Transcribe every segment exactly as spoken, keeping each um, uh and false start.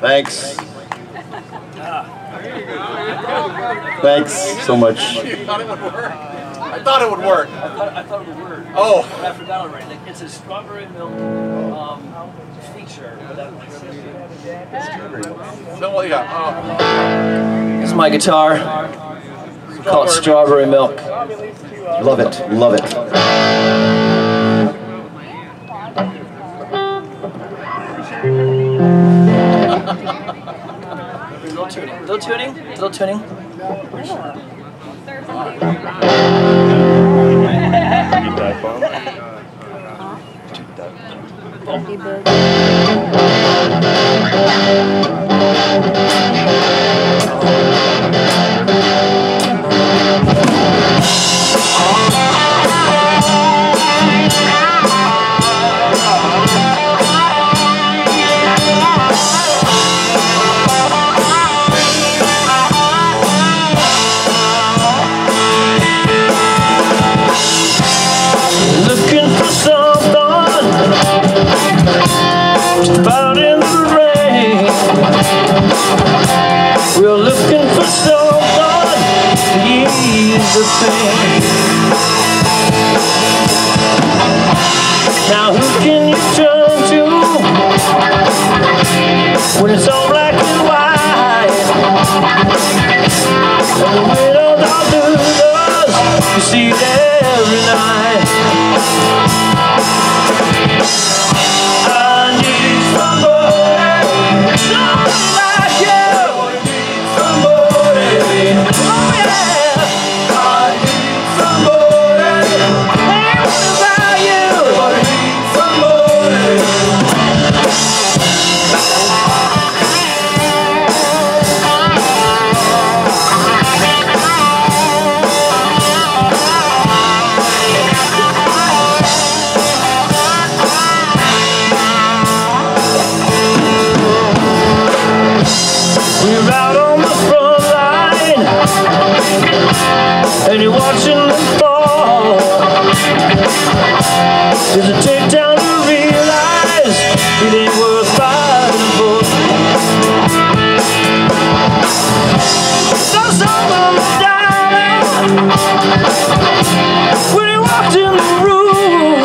Thanks. Thanks so much. You thought it would work? I thought it would work. I thought, I thought it would work. Oh. But I forgot already. Like, it's a strawberry milk um, feature. No, well, yeah. Oh. This is my guitar. We call it Strawberry Milk. Love it, love it. Little tuning, little tuning, little tuning. Out in the rain, we're looking for someone to ease the pain. Now who can you turn to when it's all black and white? And the widows are losers, you see it every night. We're out on the front line, and you're watching them fall. Does it take time to realize it ain't worth fighting for? Saw someone down when he walked in the room.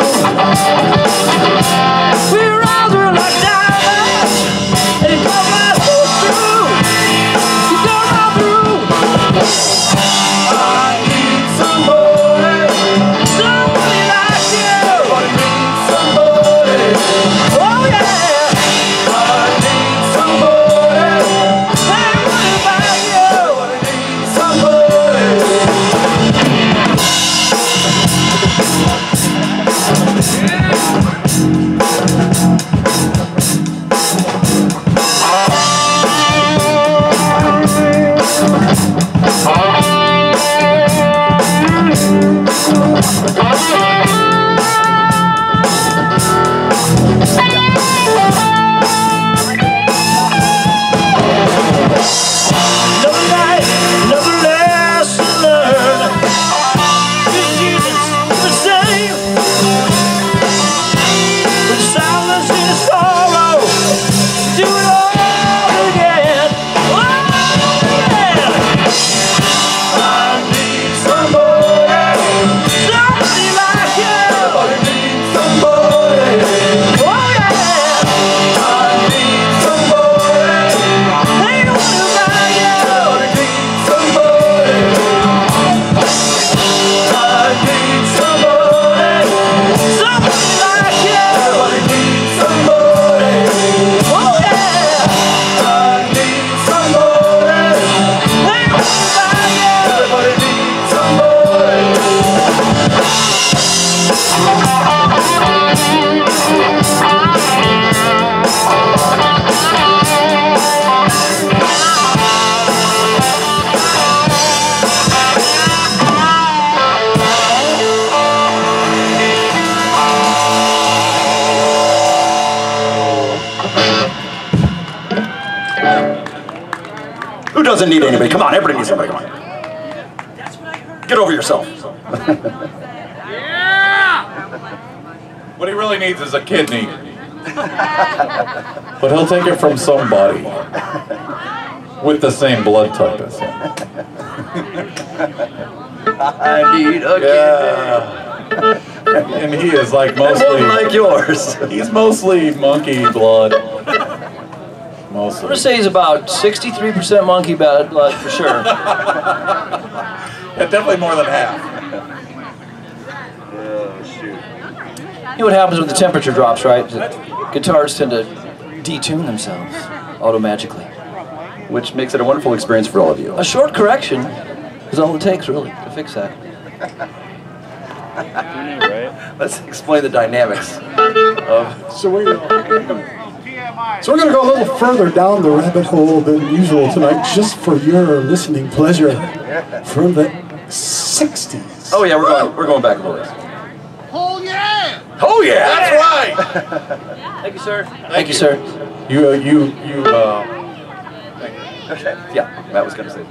We're all doing like diamonds, and it got my foot through. I need somebody, somebody like you. I need somebody, oh yeah. I need somebody, hey, what about you? I need somebody. Who doesn't need anybody? Come on, everybody needs somebody. Come on. Get over yourself. Yeah! What he really needs is a kidney. But he'll take it from somebody with the same blood type as him. I need a Yeah. And he is like mostly kidney. Like yours. He's mostly monkey blood. Mostly. I'm gonna say he's about sixty-three percent monkey blood for sure. Yeah, definitely more than half. Oh, shoot. You know what happens when the temperature drops, right? Guitars tend to detune themselves auto-magically. Which makes it a wonderful experience for all of you. A short correction is all it takes, really, to fix that. Let's explain the dynamics of... So we, so we're going to go a little further down the rabbit hole than usual tonight, just for your listening pleasure, from the sixties. Oh yeah, we're going, we're going back a little bit. Oh yeah! Oh yeah! That's right! Thank you, sir. Thank, Thank you, sir. You, uh, you, you, uh, Okay, yeah, Matt was going to say.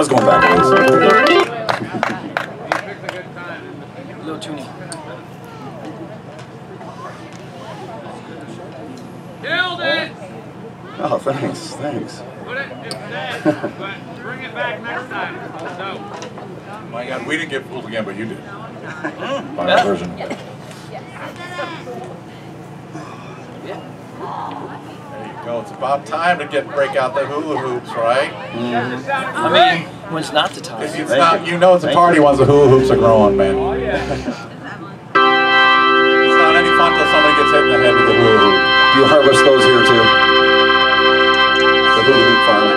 was going backwards. Little tuning. Killed it! Oh, thanks, thanks. Put it, it's dead, but bring it back next time. No. My God, we didn't get fooled again, but you did. By Yeah. our version. Yeah. There you go. It's about time to get break out the hula hoops, right? I mean, when's not the time? It's Thank not, you. you know it's a Thank party you. once the hula hoops are growing, man. It's not any fun till somebody gets hit in the head with a hula hoop. You harvest those here too. The hula hoop farm.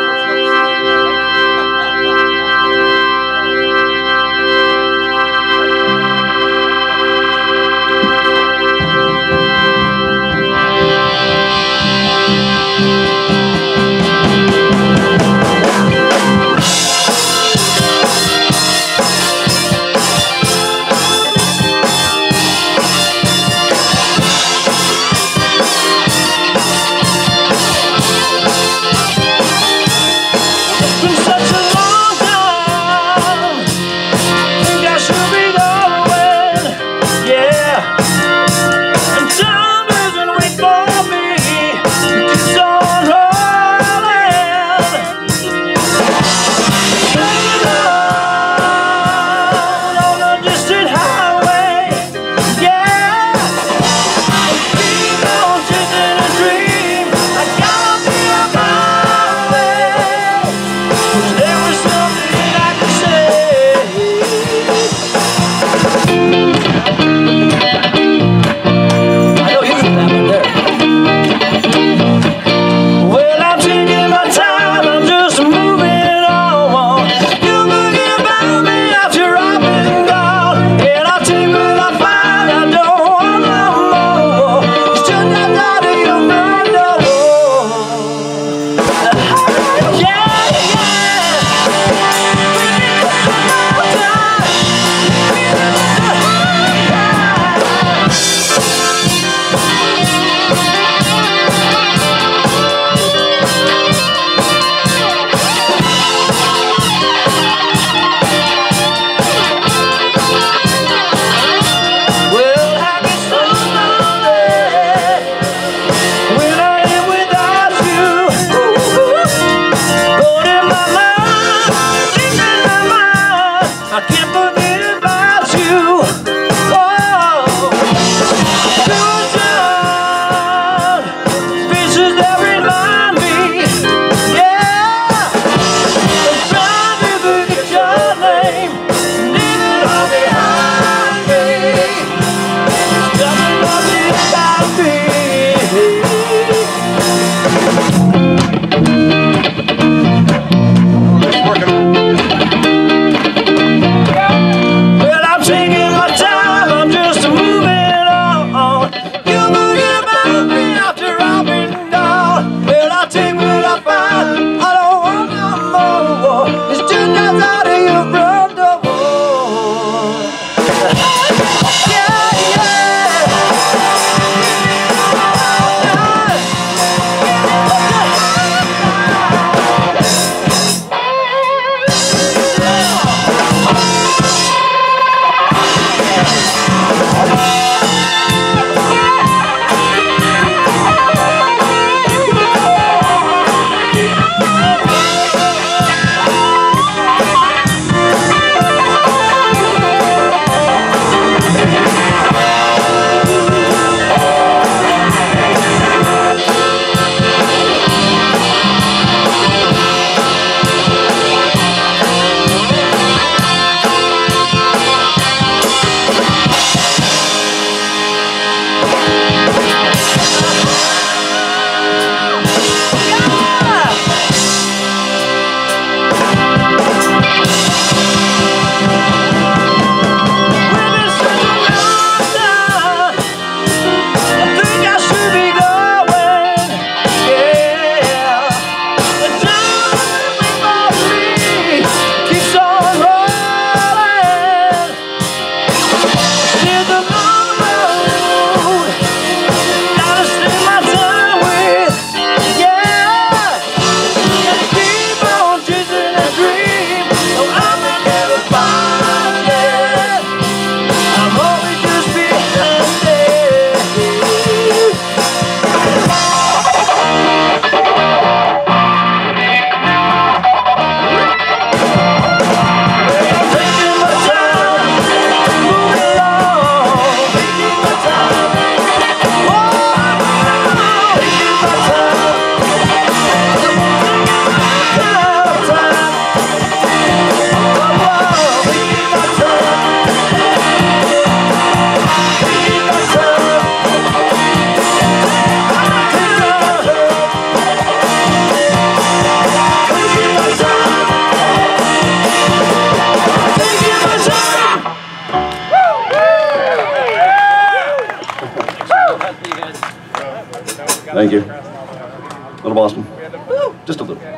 Thank you. Little Boston. Just a little.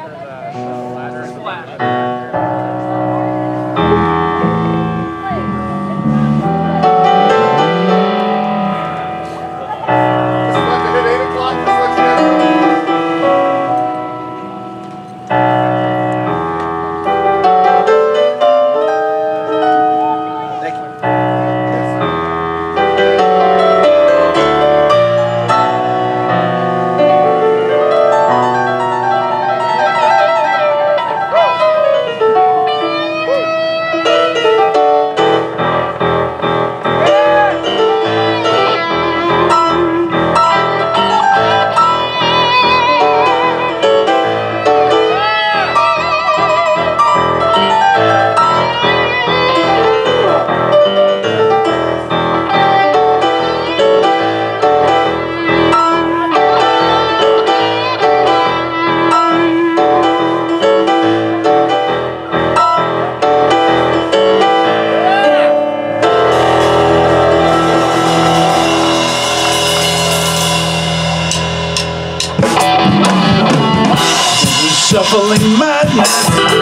Shuffling madness,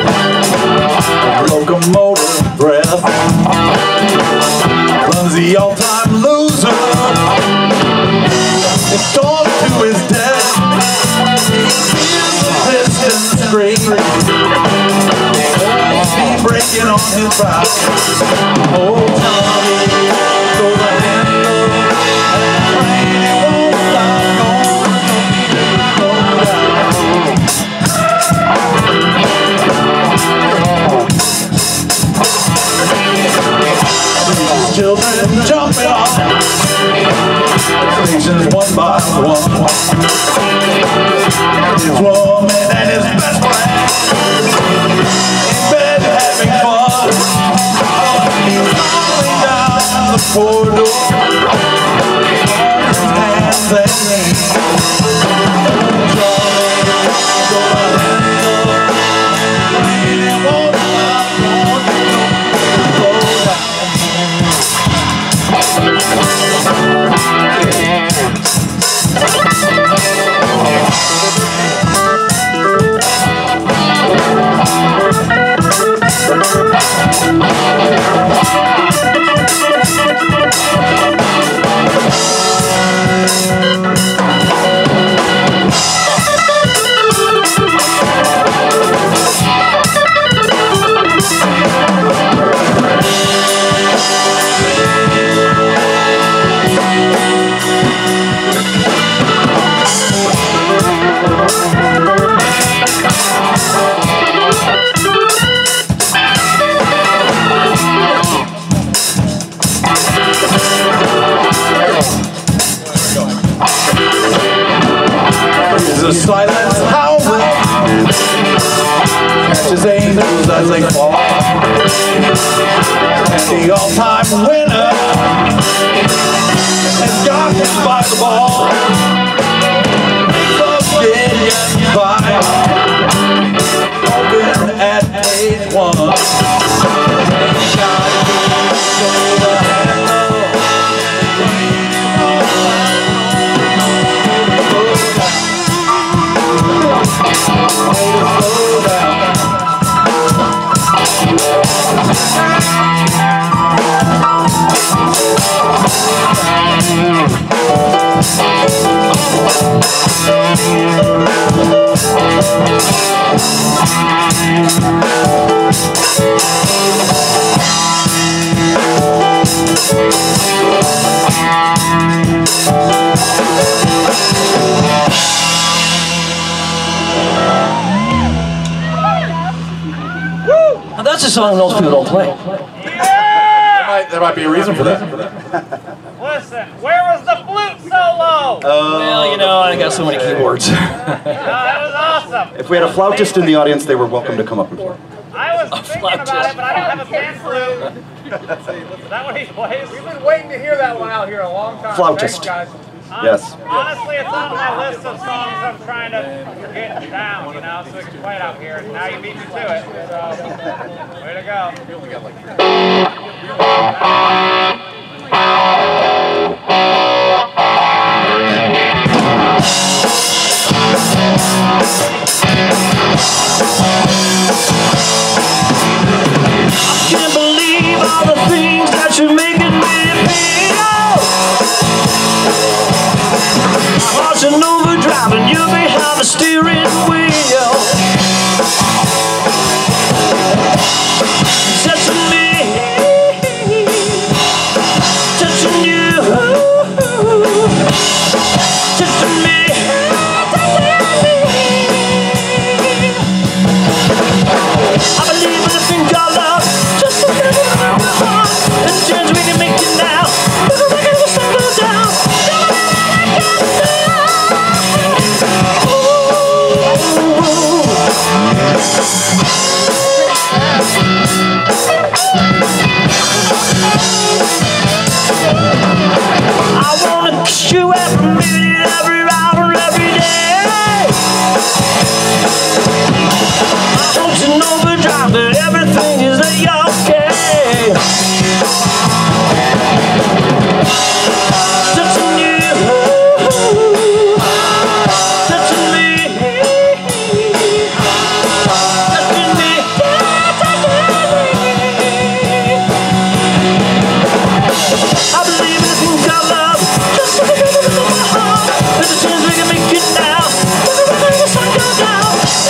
locomotive breath, runs the all-time loser, it's gone to his death. He feels the piston scream, he's breaking on his back. Oh, Tommy, go the handle, and the train, it won't stop going, go down. Children jumping off stations one by one. His woman and his best friend in bed having fun. He's falling down the corridor on his hands and knees. The silence howling catches angels as they fall, and the all-time winner has got him by the ball. The billion five open at page one. Now that's a song most people don't play. There might, there might be a reason for that. Listen, where was the flute solo? Well, you know, I got so many keyboards. Oh, that was awesome. If we had a flautist in the audience, they were welcome to come up and play. I was thinking about it, but I don't have a pan flute. Is that what he plays? We've been waiting to hear that one out here a long time. Flautist. Thanks, guys. Yes. Honestly, it's on my list of songs I'm trying to get down, you know, so we can play it out here. And now you beat me to it, so way to go. steering wheel. Touching me, touching you, touching me, touching me. I believe in the thing called love, just a little bit of my heart. There's a chance we can make it now. We're gonna make it the sun go down. I wanna kiss you every minute, every hour, every day. I want to know for sure that everything is okay. Touching you, touching me, touching me, touching me. I believe in this thing called love, just a little bit of my heart. There's a chance we can make it now. We're gonna make the sun go down.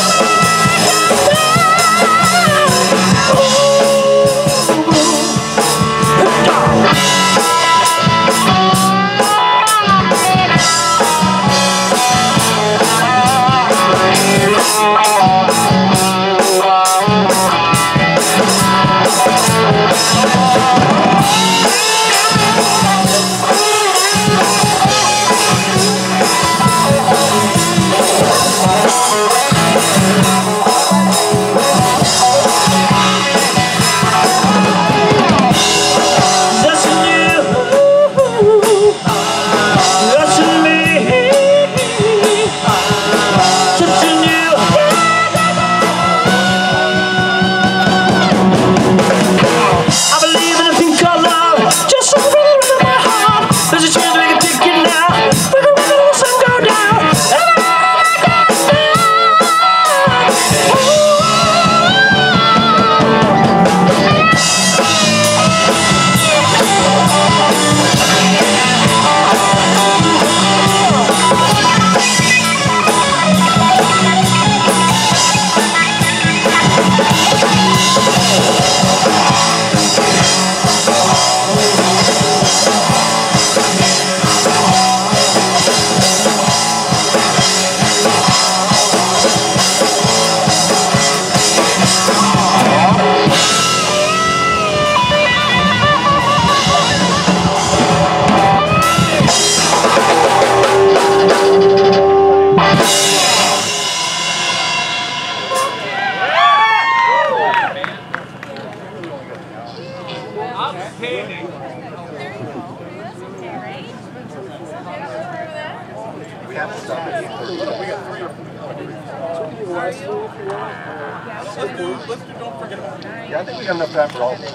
Yeah, I think we got enough time for all of them.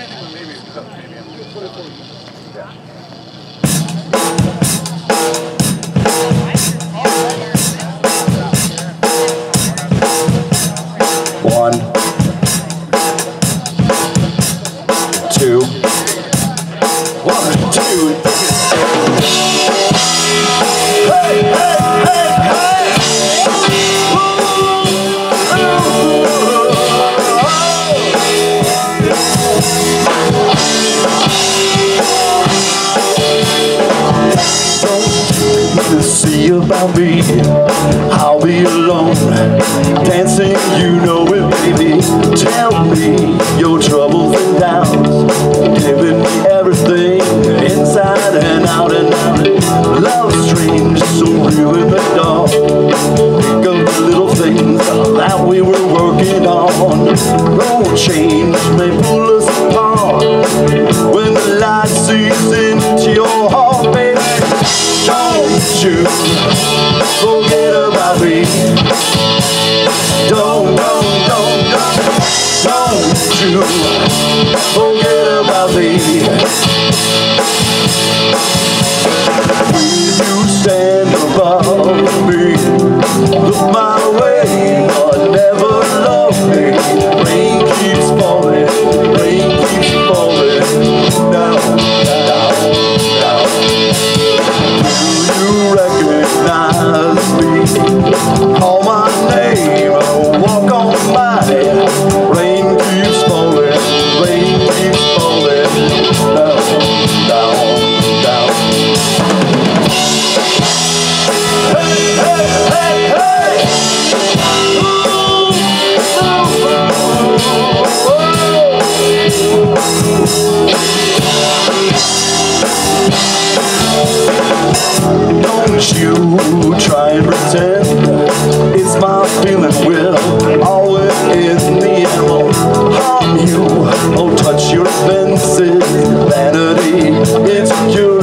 One, two, one, two. Hey, hey, hey, hey! To see about me, I'll be alone, dancing, you know it, baby. Tell me your troubles and downs, giving me everything, inside and out and out. Love's strange, so real in the dark. Think of the little things that we were working on. No change may pull us apart. When the light seeps into your heart, baby, don't you forget about me. Don't, don't, don't, don't, don't you forget about me. Will you stand above me? Look my way, but never love me. Rain keeps falling, rain keeps falling down, down, down. Do you recognize me? Don't you try and pretend it's my feeling will always in the end won't harm you. Oh, touch your fences, vanity, it's you.